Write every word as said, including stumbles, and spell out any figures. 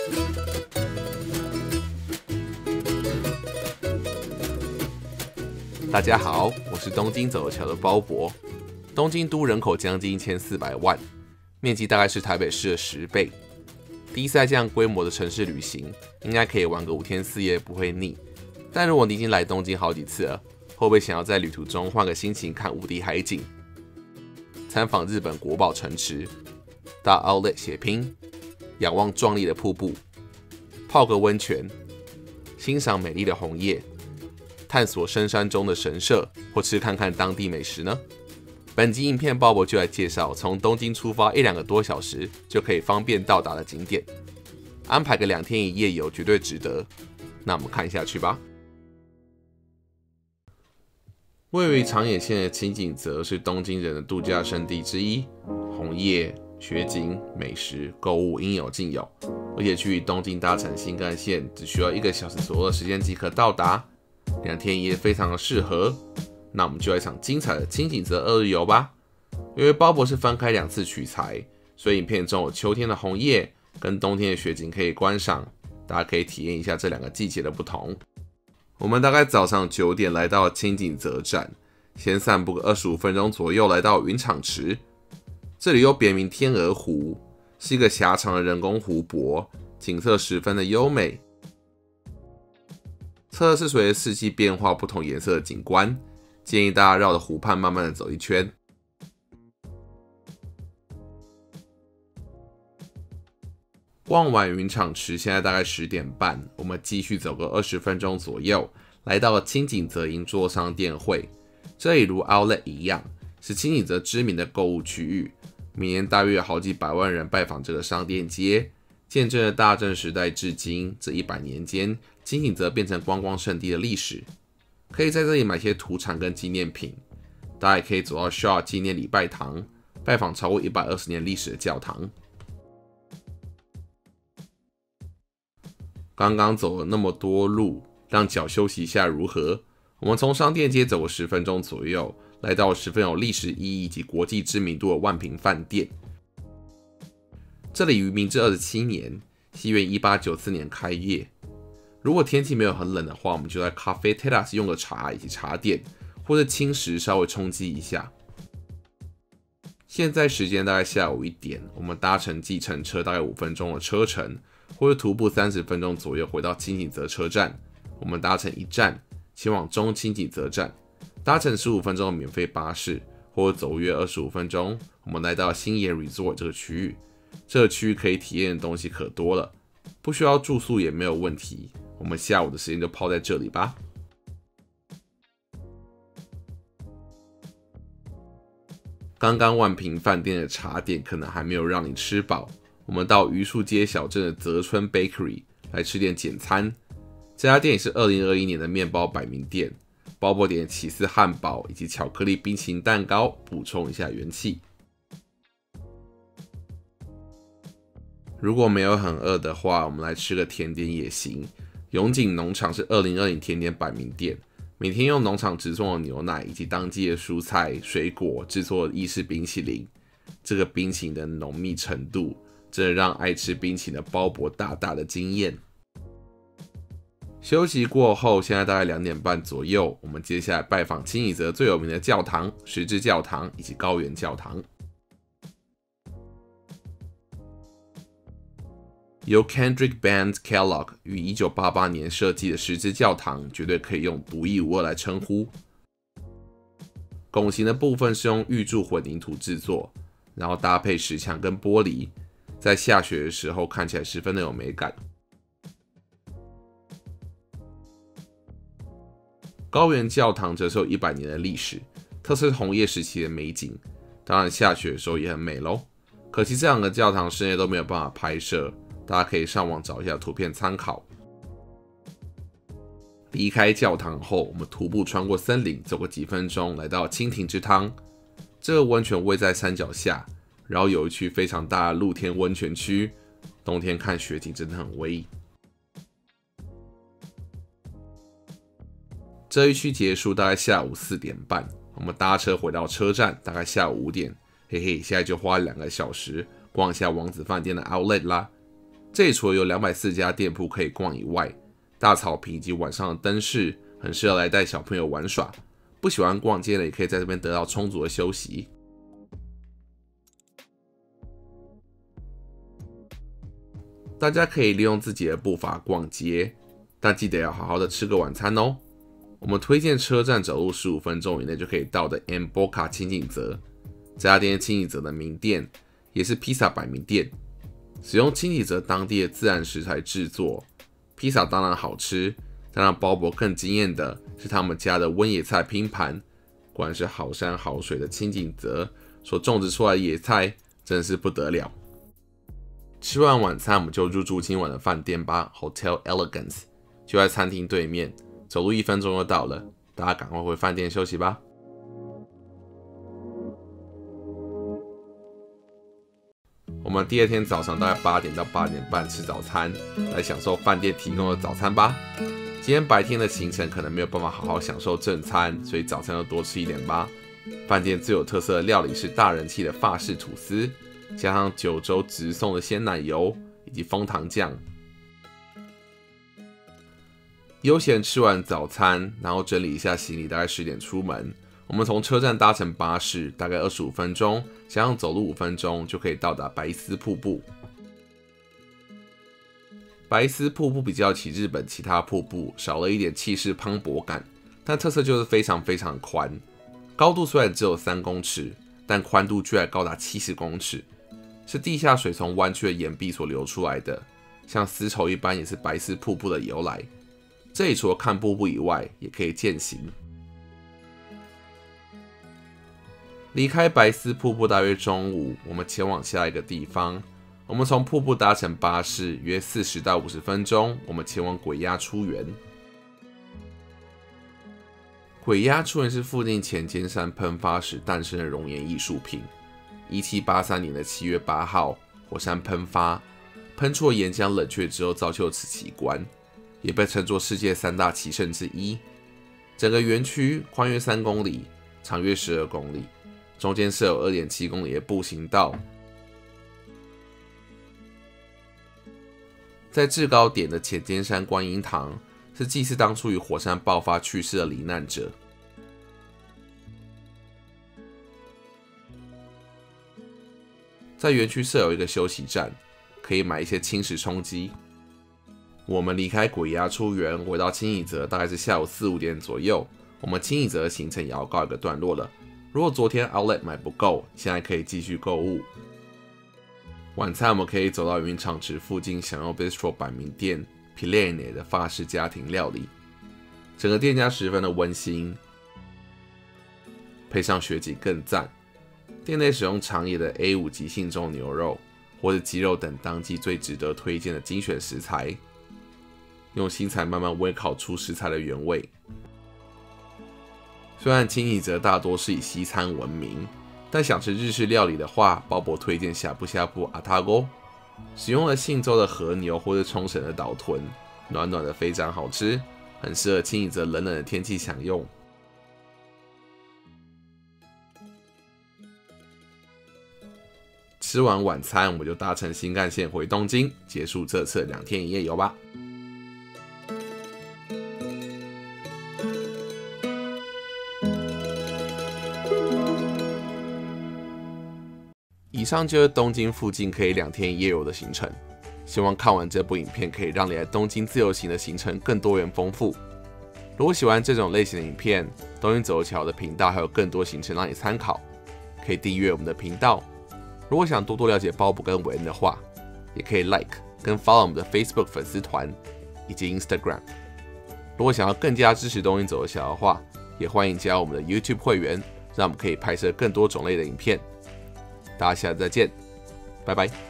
大家好，我是东京走桥的包伯。东京都人口将近一千四百万，面积大概是台北市的十倍。第一次在这样规模的城市旅行，应该可以玩个五天四夜不会腻。但如果你已经来东京好几次了，会不会想要在旅途中换个心情，看无敌海景，参访日本国宝城池，到 Outlet 血拼，仰望壮丽的瀑布，泡个温泉，欣赏美丽的红叶，探索深山中的神社，或吃看看当地美食呢？本集影片包伯就来介绍从东京出发一两个多小时就可以方便到达的景点，安排个两天一夜游绝对值得。那我们看下去吧。位于长野县的轻井泽是东京人的度假胜地之一，红叶、雪景、美食、购物应有尽有，而且去东京搭乘新干线只需要一个小时左右的时间即可到达，两天一夜非常的适合。那我们就来一场精彩的轻井泽二日游吧。因为包伯是分开两次取材，所以影片中有秋天的红叶跟冬天的雪景可以观赏，大家可以体验一下这两个季节的不同。我们大概早上九点来到轻井泽站，先散步个二十五分钟左右，来到云场池。这里又别名天鹅湖，是一个狭长的人工湖泊，景色十分的优美。测是随着四季变化不同颜色的景观，建议大家绕着湖畔慢慢的走一圈。逛完云场池，现在大概十点半，我们继续走个二十分钟左右，来到了轻井泽银座商店会。这里如 Outlet 一样，是轻井泽知名的购物区域，每年大约有好几百万人拜访这个商店街，见证了大正时代至今这一百年间，轻井泽变成观光胜地的历史。可以在这里买些土产跟纪念品，大家也可以走到 Shaw 纪念礼拜堂，拜访超过一百二十年历史的教堂。刚刚走了那么多路，让脚休息一下如何？我们从商店街走了十分钟左右，来到十分有历史意义以及国际知名度的万平饭店。这里于明治二十七年，西元一八九四年开业。如果天气没有很冷的话，我们就在咖啡 Terrace 用个茶以及茶点，或者轻食稍微冲击一下。现在时间大概下午一点，我们搭乘计程车大概五分钟的车程，或者徒步三十分钟左右回到轻井泽车站。我们搭乘一站前往中轻井泽站，搭乘十五分钟的免费巴士，或者走约二十五分钟，我们来到星野 Resort 这个区域。这个区域可以体验的东西可多了，不需要住宿也没有问题。我们下午的时间就泡在这里吧。刚刚万平饭店的茶点可能还没有让你吃饱，我们到榆树街小镇的泽村 Bakery 来吃点简餐。这家店也是二零二一年的面包百名店，包括点起司汉堡以及巧克力冰淇淋蛋糕，补充一下元气。如果没有很饿的话，我们来吃个甜点也行。永井农场是二零二零甜点百名店，每天用农场直送的牛奶以及当季的蔬菜、水果制作的意式冰淇淋。这个冰淇淋的浓密程度，真的让爱吃冰淇淋的包伯大大的惊艳。休息过后，现在大概两点半左右，我们接下来拜访轻井泽最有名的教堂——十字教堂以及高原教堂。由 Kendrick Band Kellogg 于一九八八年设计的十字教堂，绝对可以用独一无二来称呼。拱形的部分是用玉柱混凝土制作，然后搭配石墙跟玻璃，在下雪的时候看起来十分的有美感。高原教堂则是有一百年的历史，特色是红叶时期的美景，当然下雪的时候也很美咯。可惜这两个教堂室内都没有办法拍摄，大家可以上网找一下图片参考。离开教堂后，我们徒步穿过森林，走个几分钟，来到蜻蜓之汤。这个温泉位在山脚下，然后有一区非常大的露天温泉区，冬天看雪景真的很威。这一区结束大概下午四点半，我们搭车回到车站，大概下午五点。嘿嘿，现在就花两个小时逛一下王子饭店的 Outlet 啦。 这里除了有两百四十家店铺可以逛以外，大草坪以及晚上的灯饰很适合来带小朋友玩耍。不喜欢逛街的也可以在这边得到充足的休息。大家可以利用自己的步伐逛街，但记得要好好的吃个晚餐哦。我们推荐车站走路十五分钟以内就可以到的 M Boca 清景泽，这家店是清景泽的名店，也是披萨百名店。使用清景泽当地的自然食材制作，披萨当然好吃，但让鲍勃更惊艳的是他们家的温野菜拼盘。果然是好山好水的清景泽所种植出来的野菜，真的是不得了。吃完晚餐，我们就入住今晚的饭店吧 ，Hotel Elegance， 就在餐厅对面，走路一分钟就到了。大家赶快回饭店休息吧。我们第二天早上大概八点到八点半吃早餐，来享受饭店提供的早餐吧。今天白天的行程可能没有办法好好享受正餐，所以早餐要多吃一点吧。饭店最有特色的料理是大人气的法式吐司，加上九州直送的鲜奶油以及枫糖酱。悠闲吃完早餐，然后整理一下行李，大概十点出门。我们从车站搭乘巴士，大概二十五分钟，加上走路五分钟，就可以到达白丝瀑布。白丝瀑布比较起日本其他瀑布，少了一点气势磅礴感，但特色就是非常非常宽。高度虽然只有三公尺，但宽度居然高达七十公尺，是地下水从弯曲的岩壁所流出来的，像丝绸一般，也是白丝瀑布的由来。这里除了看瀑布以外，也可以健行。离开白丝瀑布大约中午，我们前往下一个地方。我们从瀑布搭乘巴士，约四十到五十分钟，我们前往鬼鸭出园。鬼鸭出园是附近前尖山喷发时诞生的熔岩艺术品。一七八三年的七月八号，火山喷发，喷出的岩浆冷却之后造就此奇观，也被称作世界三大奇胜之一。整个园区宽约三公里，长约十二公里，中间设有 二点七公里的步行道。在制高点的浅间山观音堂是祭祀当初与火山爆发去世的罹难者。在园区设有一个休息站，可以买一些轻食充饥。我们离开鬼鸭出园，回到清景泽大概是下午四五点左右。我们清景泽的行程也要告一个段落了。如果昨天 Outlet 买不够，现在可以继续购物。晚餐我们可以走到云场池附近，享用 Bistro 百名店 Pilene 的法式家庭料理。整个店家十分的温馨，配上雪景更赞。店内使用长野的 A 五 级信众牛肉或者鸡肉等当季最值得推荐的精选食材，用新材慢慢煨烤出食材的原味。虽然清景泽大多是以西餐闻名，但想吃日式料理的话，鲍勃推荐呷哺呷哺阿塔锅，使用了信州的和牛或是冲绳的岛豚，暖暖的非常好吃，很适合清景泽冷冷的天气享用。吃完晚餐，我们就搭乘新干线回东京，结束这次两天一夜游吧。以上就是东京附近可以两天一夜游的行程。希望看完这部影片可以让你来东京自由行的行程更多元丰富。如果喜欢这种类型的影片，东京走桥的频道还有更多行程让你参考，可以订阅我们的频道。如果想多多了解鲍勃跟韦恩的话，也可以 like 跟 follow 我们的 Facebook 粉丝团以及 Instagram。如果想要更加支持东京走桥的话，也欢迎加入我们的 YouTube 会员，让我们可以拍摄更多种类的影片。大家下次再见，拜拜。